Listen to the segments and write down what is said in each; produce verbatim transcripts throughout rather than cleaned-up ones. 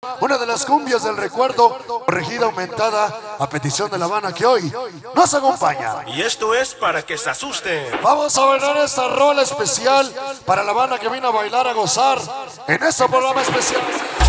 una de las cumbias del recuerdo, corregida, aumentada, a petición de La Habana que hoy nos acompaña. Y esto es para que se asusten. Vamos a bailar esta rola especial para La Habana que vino a bailar, a gozar en este programa especial.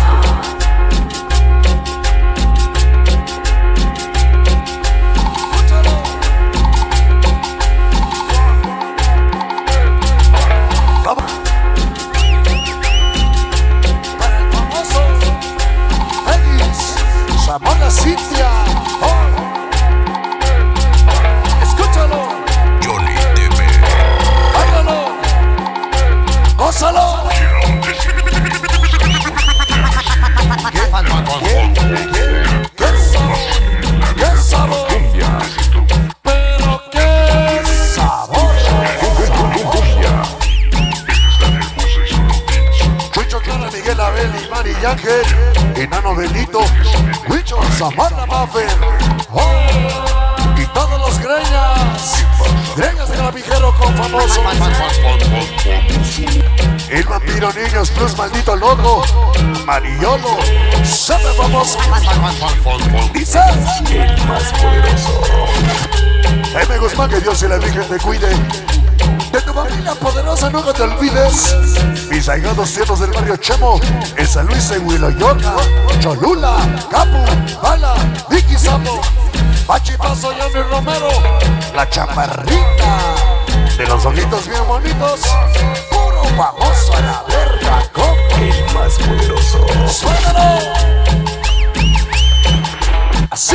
Amor Cintia, oh. Escúchalo, Johnny T V, báilalo, gózalo. ¿Qué? ¿Qué? ¿Qué sabor? ¿Qué sabor? cumbia, Pero qué sabor. cumbia, Chucho, Clara, Miguel, Abel, y Mari y Ángel, Enano Benito, Huicho, Samantha Maffer, oh, y todos los greñas, greñas de Clavijero con famoso. El vampiro niños plus maldito loco, Mariolo, siempre famoso. Dice el más poderoso. M. Guzmán, que Dios y la Virgen te cuide. De tu familia poderosa nunca te olvides. Mis ahijados tiernos del barrio Chemo, en San Luis, en Huiloyorca, Cholula, Capu, Bala, Vicky Sapo, Pachi Paso, Yanni Romero, la chaparrita de los ojitos bien bonitos, puro famoso a la verga, con El más poderoso. suénalo. Así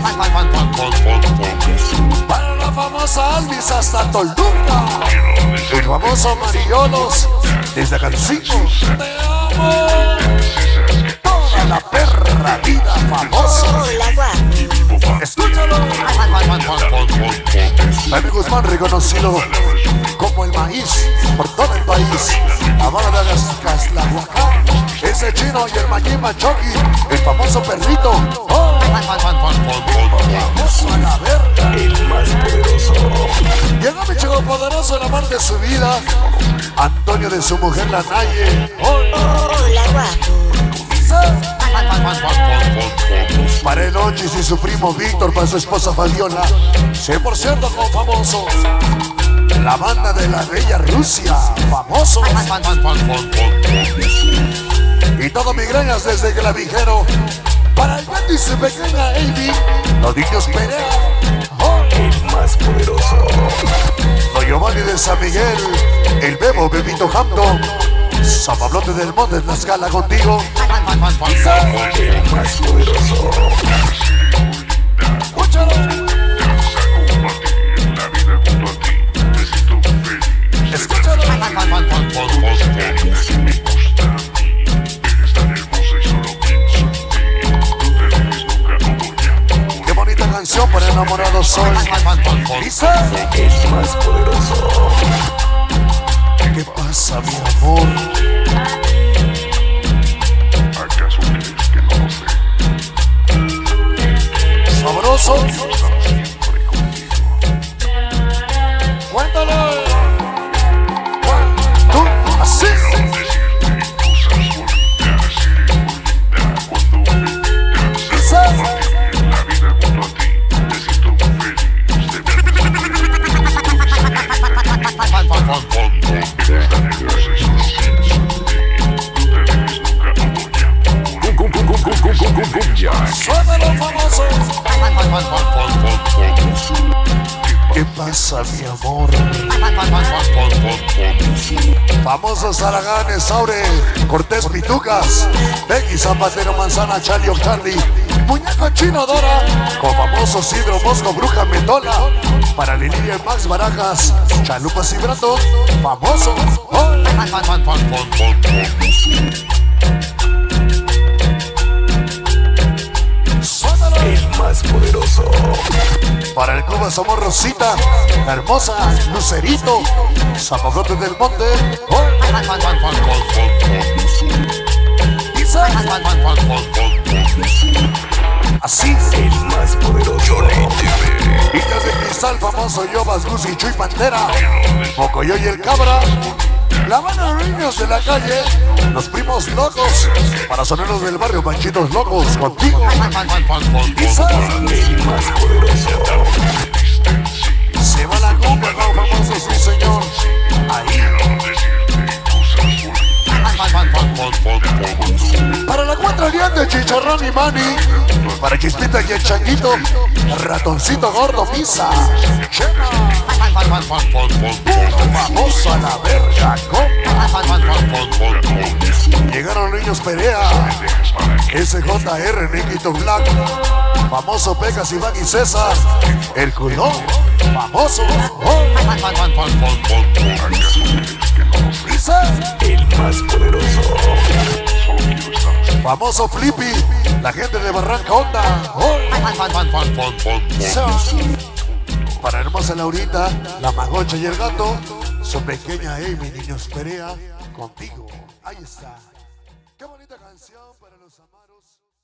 para la famosa Alvis hasta Toluca, el famoso Mariolos desde Cancino. Te amo toda la perra vida famosa. Escúchalo. Jaime Guzmán, reconocido como el maíz por todo el país. Habana de Agascaslahuacán, ese chino y el Mayima Choki, el famoso perrito. Oh, famoso a la verga. El más poderoso. Llegó mi chico poderoso, el amor de su vida, Antonio de su mujer la Naye. Oh, para el Ochis y su primo Víctor, para su esposa Fabiola, cien por ciento con famosos. La banda de la bella Rusia, famosos. Y todo migrañas desde Clavijero, para el Betty y su pequeña Avi, los niños Perea. Oh, El más poderoso. Don Giovanni de San Miguel, el Bebo, Bebito Hampton, San Pablote del Monte, en la escala contigo. El más poderoso. Escúchalo. Escúchalo. Qué bonita canción para enamorados soy. Dice, El más poderoso. ¿qué pasa, mi amor? ¿Acaso crees que no lo sé? Sabroso. Siempre contigo. Cuéntalo. Tú, así. Quiero decirte cosas bonitas, linda, cuando me invitas Dice, a compartir la vida junto a ti. Me siento muy feliz de verte sonreír. Eres tan hermosa y solo pienso en ti. No te dejes nunca apoyar. Cum, cum, cum, cum, cum, cum, cum, cumbia. suénalo, famoso. ¿Qué pasa, mi amor? Famosos Araganes, Saure, Cortés Pitucas, Becky Zapatero, Manzana, Charlie o Charlie, Muñeco Chino Dora, con famosos Hidro, Mosco, Bruja, Mendola, para Lilian, Max Barajas, Chalupas y Brato, famosos. Oh, suénalo. El más poderoso. Para el Cuba somos Rosita, la hermosa Lucerito, Zapablote del Monte. Oh, dice, así. El más poderoso. Johnny T V. Villas de Cristal, famoso Yobas, Gus y Chuy Pantera, Mocoyo y el Cabra, La banda de los niños de la calle, los primos locos, para soneros del barrio Panchitos Locos, contigo. Dice, El más poderoso. se va la cumbia con famoso, sí señor. Ahí. Para la cuatro aliantes, Chicharrón y Manny. Para Chispita y el Changuito, Ratoncito Gordo, Misa, Chema. Vamos a la verga, compa. Llegaron los niños Perea, S J R, Nikito Black, famoso Pecas, Iván y César, el culón, famoso. Oh. Dice, El más poderoso. famoso Flippy, la gente de Barranca Honda. Oh. Para hermosa Laurita, la Magocha y el gato, su pequeña Amy, niños Perea, contigo. Ahí está. Qué bonita canción para los amaros.